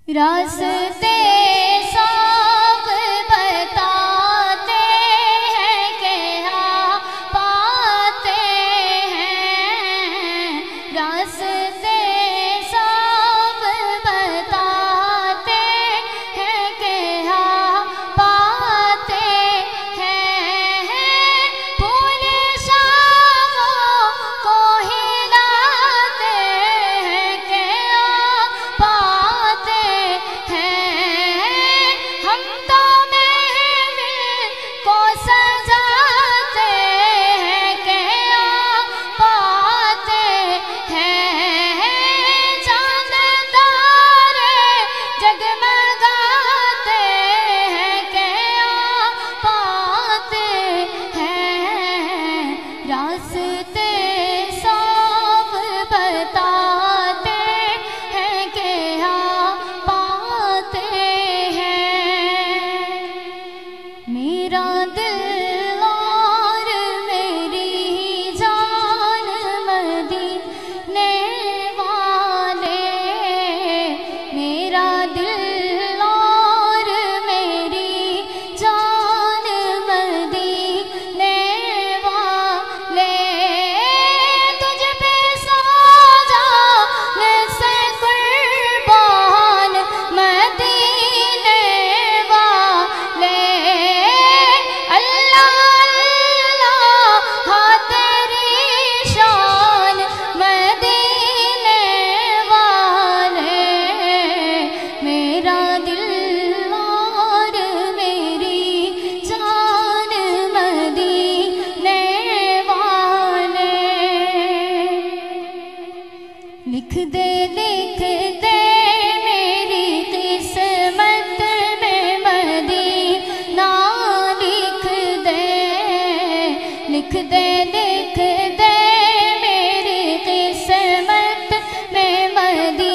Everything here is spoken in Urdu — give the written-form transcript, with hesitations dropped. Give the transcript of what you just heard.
راستے سب بتاتے ہیں کہ پاتے ہیں، راستے سب بتاتے ہیں کہ پاتے ہیں، پھول شاخوں کو ہلاتے ہیں کہ پاتے ہیں، ہم تو محفل کو سجاتے ہیں کہ پاتے ہیں، چاند تارے جگمگاتے ہیں کہ پاتے ہیں، راستے سب بتاتے ہیں کہ پاتے ہیں، میرا دل اور میری جان مدینے والے، میرا دل اور میری جان مدینے والے، تجھ پہ سو جانے سے قربان مدینے والے، اللہ اللہ ہاں تیری شان مدینے والے، میرا دل اور میری جان مدینے والے، لکھ دے میری قسمت میں مدینہ، لکھ دے میری قسمت میں مدینہ،